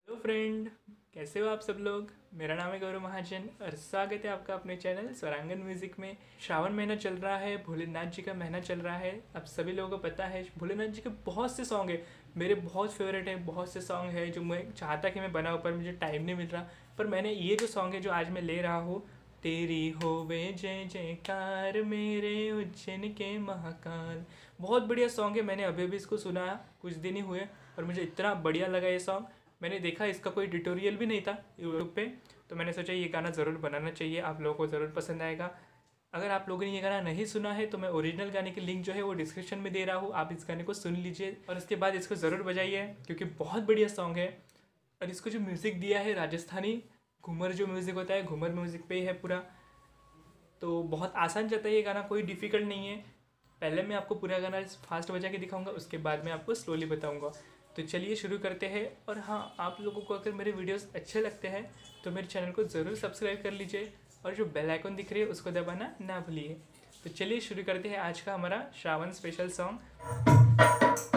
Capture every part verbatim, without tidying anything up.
Hello friend, कैसे हो आप सब लोग। मेरा नाम है गौरव महाजन और स्वागत है आपका अपने चैनल स्वरांगन म्यूज़िक में। श्रावण महीना चल रहा है, भोलेनाथ जी का महीना चल रहा है। आप सभी लोगों को पता है भोलेनाथ जी के बहुत से सॉन्ग हैं, मेरे बहुत फेवरेट हैं। बहुत से सॉन्ग हैं जो मैं चाहता कि मैं बनाऊँ पर मुझे टाइम नहीं मिल रहा। पर मैंने ये जो सॉन्ग है जो आज मैं ले रहा हूँ, तेरी होवे जय जयकार मेरे उज्जैन के महाकाल, बहुत बढ़िया सॉन्ग है। मैंने अभी अभी इसको सुना कुछ दिन ही हुए और मुझे इतना बढ़िया लगा ये सॉन्ग। मैंने देखा इसका कोई ट्यूटोरियल भी नहीं था यूट्यूब पे, तो मैंने सोचा ये गाना ज़रूर बनाना चाहिए, आप लोगों को ज़रूर पसंद आएगा। अगर आप लोगों ने ये गाना नहीं सुना है तो मैं ओरिजिनल गाने की लिंक जो है वो डिस्क्रिप्शन में दे रहा हूँ, आप इस गाने को सुन लीजिए और उसके बाद इसको ज़रूर बजाइए क्योंकि बहुत बढ़िया सॉन्ग है। और इसको जो म्यूज़िक दिया है राजस्थानी घूमर जो म्यूज़िक होता है, घूमर म्यूज़िक पे ही है पूरा। तो बहुत आसान जाता है ये गाना, कोई डिफ़िकल्ट नहीं है। पहले मैं आपको पूरा गाना फास्ट बजा के दिखाऊंगा, उसके बाद मैं आपको स्लोली बताऊंगा। तो चलिए शुरू करते हैं। और हाँ, आप लोगों को अगर मेरे वीडियोस अच्छे लगते हैं तो मेरे चैनल को ज़रूर सब्सक्राइब कर लीजिए और जो बेल आइकन दिख रही है उसको दबाना ना भूलिए। तो चलिए शुरू करते हैं आज का हमारा श्रावण स्पेशल सॉन्ग।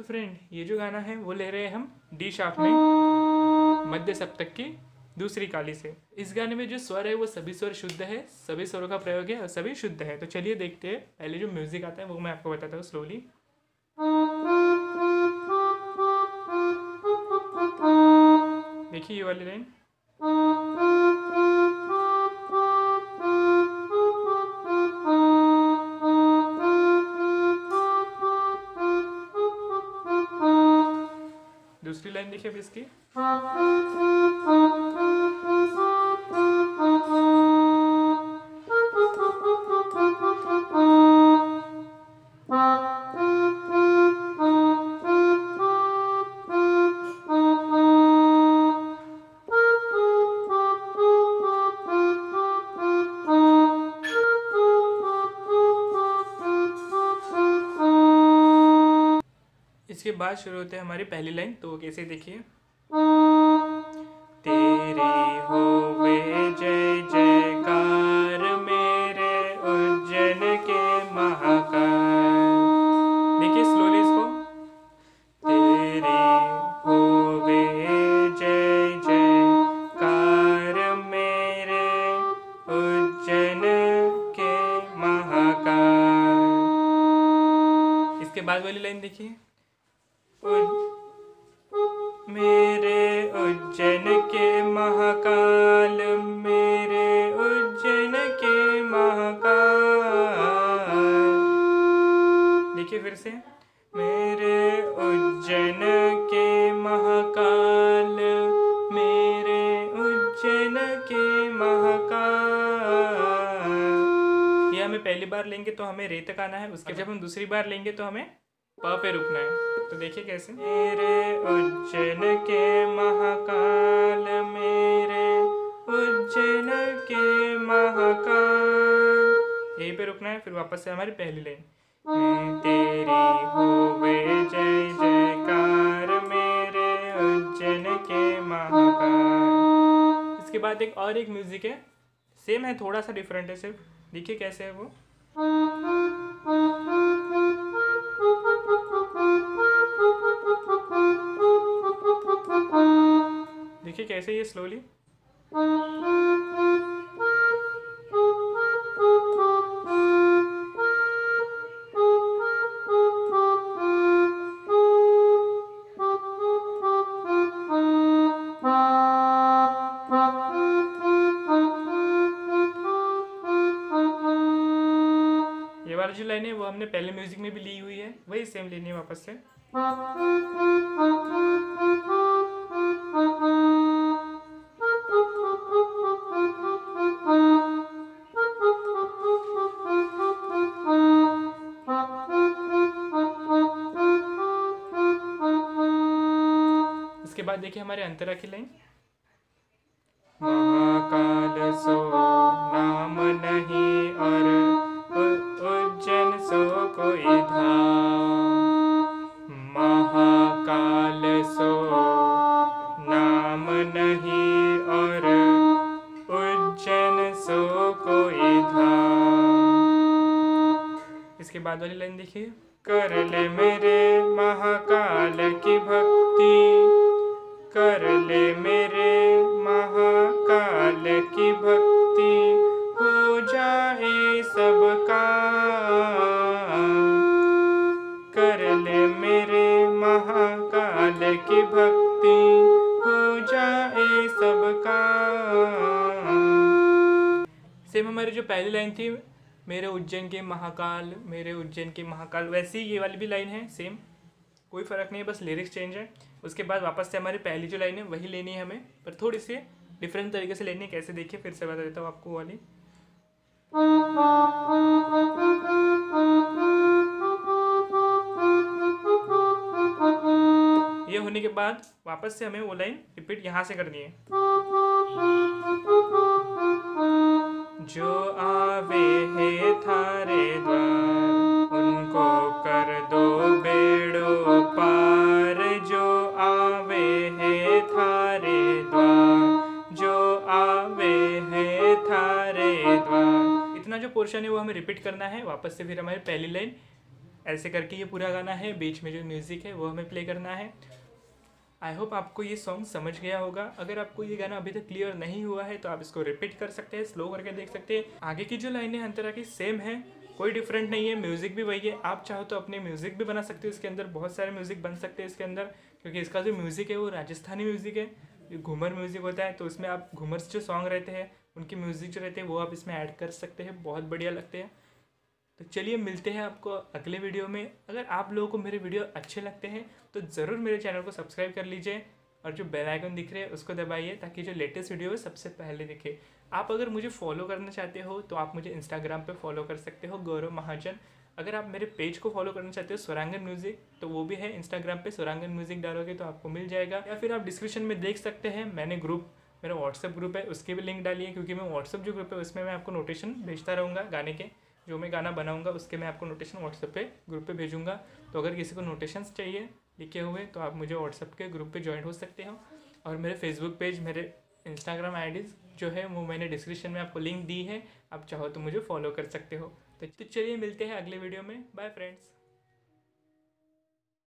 फ्रेंड ये जो गाना है वो ले रहे हैं हम डी शार्प में मध्य सप्तक की दूसरी काली से। इस गाने में जो स्वर है वो सभी स्वर शुद्ध है, सभी स्वरों का प्रयोग है और सभी शुद्ध है। तो चलिए देखते हैं, पहले जो म्यूजिक आता है वो मैं आपको बताता हूँ स्लोली। देखिए ये वाली लाइन, दूसरी लाइन देखिए अब इसकी, इसके बाद शुरू होते हैं हमारी पहली लाइन। तो वो कैसे देखिए, तेरी होवे जय जयकार मेरे उज्जैन के महाकाल। देखिए स्लोली इसको, तेरी होवे जय जयकार मेरे उज्जैन के महाकाल। इसके बाद वाली लाइन देखिए, मेरे उज्जैन के महाकाल मेरे उज्जैन के महाकाल। देखिए फिर से, मेरे उज्जैन के महाकाल मेरे उज्जैन के महाकाल। ये हमें पहली बार लेंगे तो हमें रे तक आना है, उसके जब हम दूसरी बार लेंगे तो हमें प पे रुकना है। तो देखिए कैसे, मेरे उज्जैन के महाकाल मेरे उज्जैन के महाकाल, यहीं पे रुकना है। फिर वापस से हमारी पहली लाइन, तेरी होवे जय जयकार मेरे उज्जैन के महाकाल। इसके बाद एक और एक म्यूजिक है, सेम है थोड़ा सा डिफरेंट है सिर्फ, देखिए कैसे है वो। देखिए कैसे ये स्लोली, ये वाली जो लाइन है वो हमने पहले म्यूजिक में भी ली हुई है, वही सेम लेनी है वापस से। इसके बाद देखिए हमारे अंतरा की लाइन, महाकाल सो नाम नहीं और उज्जैन सो कोई धाम। महाकाल सो नाम नहीं और उज्जैन सो कोई धाम। इसके बाद वाली लाइन देखिए, कर ले मेरे महाकाल की भक्ति कर ले मेरे महाकाल की भक्ति हो जाए सबका। कर ले मेरे महाकाल की भक्ति हो जाए सबका। सेम हमारी जो पहली लाइन थी, मेरे उज्जैन के महाकाल मेरे उज्जैन के महाकाल, वैसी ये वाली भी लाइन है सेम, कोई फ़र्क नहीं है, बस लिरिक्स चेंज है। उसके बाद वापस से हमारी पहली जो लाइन है वही लेनी है हमें, पर थोड़ी सी डिफरेंट तरीके से लेनी है। कैसे देखिए, फिर से बता देता हूँ आपको वाली। ये होने के बाद वापस से हमें वो लाइन रिपीट यहाँ से करनी है। जो आवे है थारे द्वार उनको कर दो बेड़ो पार। जो आवे है थारे द्वार जो आवे है थारे द्वार। इतना जो पोर्शन है वो हमें रिपीट करना है। वापस से फिर हमारी पहली लाइन ऐसे करके ये पूरा गाना है, बीच में जो म्यूज़िक है वो हमें प्ले करना है। आई होप आपको ये सॉन्ग समझ गया होगा। अगर आपको ये गाना अभी तक क्लियर नहीं हुआ है तो आप इसको रिपीट कर सकते हैं, स्लो करके देख सकते हैं। आगे की जो लाइनें अंतरा की सेम है, कोई डिफरेंट नहीं है, म्यूज़िक भी वही है। आप चाहो तो अपने म्यूज़िक भी बना सकते हो इसके अंदर, बहुत सारे म्यूज़िक बन सकते हैं इसके अंदर, क्योंकि इसका जो म्यूज़िक है वो राजस्थानी म्यूज़िक है, घूमर म्यूज़िक होता है। तो उसमें आप घूमर जो सॉन्ग रहते हैं उनके म्यूज़िक जो रहते हैं वो आप इसमें ऐड कर सकते हैं, बहुत बढ़िया लगते हैं। तो चलिए मिलते हैं आपको अगले वीडियो में। अगर आप लोगों को मेरे वीडियो अच्छे लगते हैं तो ज़रूर मेरे चैनल को सब्सक्राइब कर लीजिए और जो बेल आइकन दिख रहे हैं उसको दबाइए ताकि जो लेटेस्ट वीडियो है सबसे पहले दिखे। आप अगर मुझे फॉलो करना चाहते हो तो आप मुझे इंस्टाग्राम पे फॉलो कर सकते हो, गौरव महाजन। अगर आप मेरे पेज को फॉलो करना चाहते हो स्वरांगन म्यूज़िक, तो वो भी है इंस्टाग्राम पे, स्वरांगन म्यूज़िक डालोगे तो आपको मिल जाएगा। या फिर आप डिस्क्रिप्शन में देख सकते हैं, मैंने ग्रुप, मेरा व्हाट्सएप ग्रुप है उसके भी लिंक डालिए, क्योंकि मैं व्हाट्सएप जो ग्रुप है उसमें मैं आपको नोटिफिकेशन भेजता रहूँगा गाने के, जो मैं गाना बनाऊंगा उसके मैं आपको नोटिफिकेशन व्हाट्सएप पे ग्रुप पे भेजूंगा। तो अगर किसी को नोटिफिकेशंस चाहिए लिखे हुए तो आप मुझे व्हाट्सएप के ग्रुप पे ज्वाइन हो सकते हो। और मेरे फेसबुक पेज, मेरे इंस्टाग्राम आईडीज़ जो है वो मैंने डिस्क्रिप्शन में आपको लिंक दी है, आप चाहो तो मुझे फॉलो कर सकते हो। तो चलिए मिलते हैं अगले वीडियो में, बाय फ्रेंड्स।